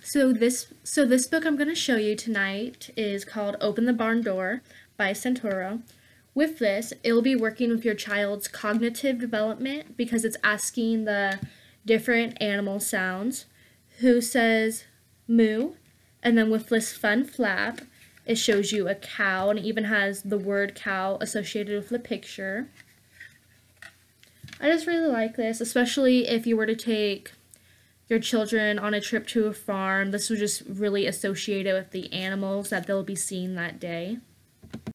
So this book I'm going to show you tonight is called Open the Barn Door by Santoro. With this, it'll be working with your child's cognitive development because it's asking the different animal sounds. Who says moo? And then with this fun flap, it shows you a cow and it even has the word cow associated with the picture. I just really like this, especially if you were to take your children on a trip to a farm. This was just really associated with the animals that they'll be seeing that day.